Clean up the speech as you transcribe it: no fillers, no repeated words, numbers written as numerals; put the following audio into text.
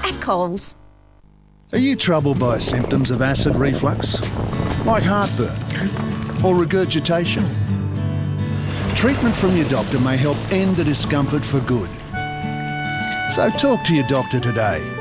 at Coles. Are you troubled by symptoms of acid reflux, like heartburn or regurgitation? Treatment from your doctor may help end the discomfort for good. So talk to your doctor today